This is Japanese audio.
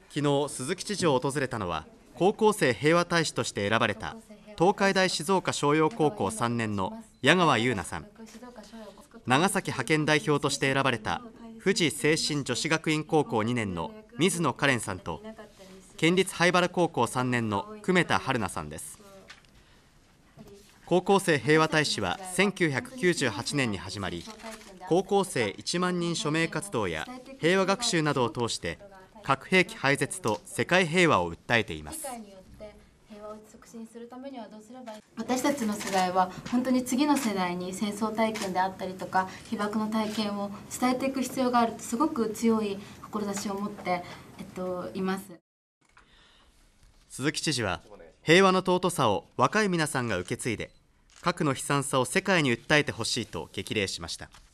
昨日、鈴木知事を訪れたのは高校生平和大使として選ばれた東海大静岡商陽高校3年の矢川優奈さん、長崎派遣代表として選ばれた富士清新女子学院高校2年の水野カレンさんと、県立灰原高校3年の久米田春奈さんです。高校生平和大使は1998年に始まり、高校生1万人署名活動や平和学習などを通して核兵器廃絶と世界平和を訴えています。 私たちの世代は本当に次の世代に戦争体験であったりとか被爆の体験を伝えていく必要があると、すごく強い志を持って、います。 鈴木知事は平和の尊さを若い皆さんが受け継いで、核の悲惨さを世界に訴えてほしいと激励しました。